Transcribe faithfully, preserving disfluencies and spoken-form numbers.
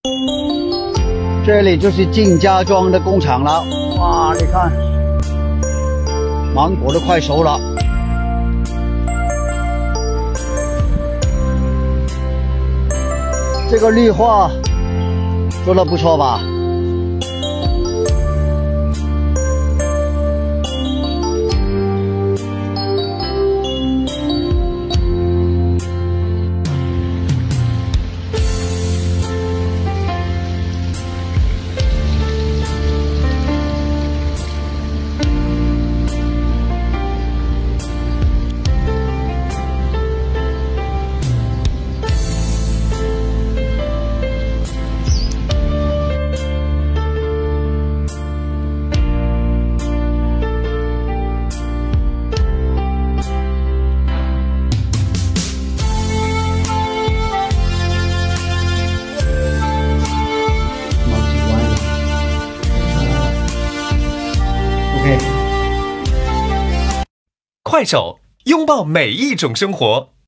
这里就是靳家庄的工厂了。哇，你看，芒果都快熟了。这个绿化做得不错吧？ 快手，拥抱每一种生活。